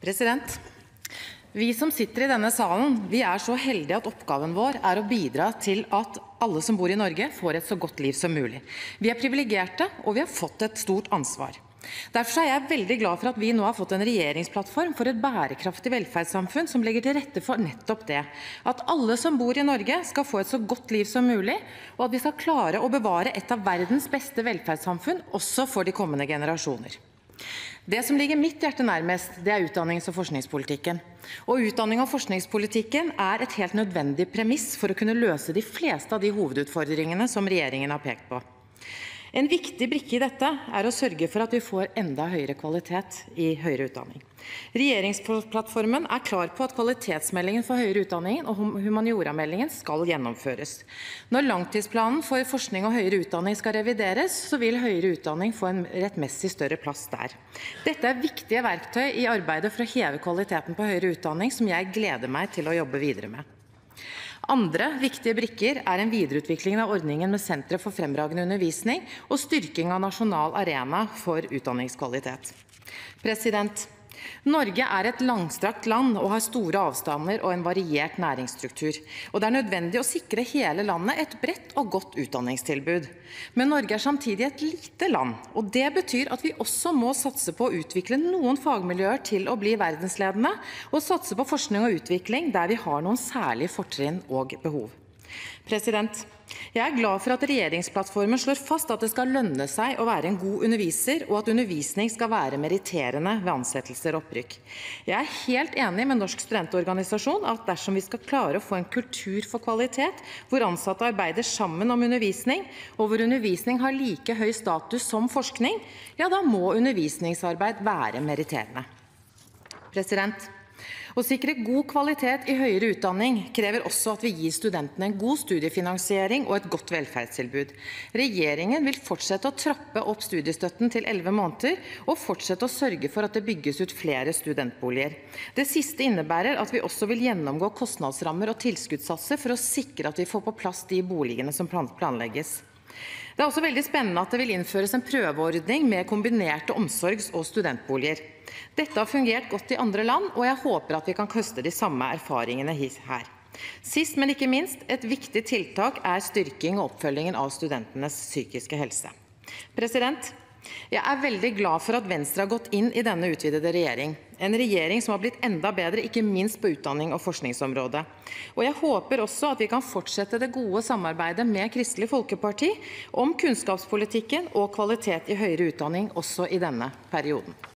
President. Vi som sitter i denne salen, vi så heldige at oppgaven vår å bidra til at alle som bor i Norge får et så godt liv som mulig. Vi privilegerte, og vi har fått et stort ansvar. Derfor jeg veldig glad for at vi nå har fått en regjeringsplattform for et bærekraftig velferdssamfunn som legger til rette for nettopp det. At alle som bor i Norge skal få et så godt liv som mulig, og at vi skal klare å bevare et av verdens beste velferdssamfunn også for de kommende generasjoner. Det som ligger mitt hjerte nærmest, det utdannings- og forskningspolitikken. Og utdanning- og forskningspolitikken et helt nødvendig premiss for å kunne løse de fleste av de hovedutfordringene som regjeringen har pekt på. En viktig brikke i dette å sørge for at vi får enda høyere kvalitet i høyere utdanning. Regjeringsplattformen klar på at kvalitetsmeldingen for høyere utdanning og humaniorameldingen skal gjennomføres. Når langtidsplanen for forskning og høyere utdanning skal revideres, så vil høyere utdanning få en rettmessig større plass der. Dette viktige verktøy i arbeidet for å heve kvaliteten på høyere utdanning som jeg gleder meg til å jobbe videre med. Andre viktige brikker en videreutvikling av ordningen med sentre for fremragende undervisning og styrking av nasjonal arena for utdanningskvalitet. Norge et langstrakt land og har store avstander og en variert næringsstruktur. Og det nødvendig å sikre hele landet et bredt og godt utdanningstilbud. Men Norge samtidig et lite land, og det betyr at vi også må satse på å utvikle noen fagmiljøer til å bli verdensledende, og satse på forskning og utvikling der vi har noen særlige fortrinn og behov. Jeg glad for at regjeringsplattformen slår fast at det skal lønne seg å være en god underviser, og at undervisning skal være meritterende ved ansettelser og opprykk. Jeg helt enig med Norsk studentorganisasjon at dersom vi skal klare å få en kultur for kvalitet, hvor ansatte arbeider sammen om undervisning, og hvor undervisning har like høy status som forskning, ja, da må undervisningsarbeid være meritterende. Å sikre god kvalitet i høyere utdanning krever også at vi gir studentene en god studiefinansiering og et godt velferdstilbud. Regjeringen vil fortsette å trappe opp studiestøtten til 11 måneder og fortsette å sørge for at det bygges ut flere studentboliger. Det siste innebærer at vi også vil gjennomgå kostnadsrammer og tilskuddssatser for å sikre at vi får på plass de boligene som planlegges. Det også veldig spennende at det vil innføres en prøveordning med kombinerte omsorgs- og studentboliger. Dette har fungert godt i andre land, og jeg håper at vi kan høste de samme erfaringene her. Sist, men ikke minst, et viktig tiltak styrking og oppfølgingen av studentenes psykiske helse. Jeg veldig glad for at Venstre har gått inn i denne utvidede regjering. En regjering som har blitt enda bedre, ikke minst på utdanning- og forskningsområdet. Og jeg håper også at vi kan fortsette det gode samarbeidet med Kristelig Folkeparti om kunnskapspolitikken og kvalitet i høyere utdanning også i denne perioden.